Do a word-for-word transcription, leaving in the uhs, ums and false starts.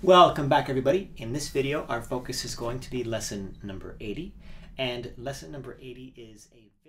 Welcome back, everybody. In this video, our focus is going to be lesson number eighty, and lesson number eighty is a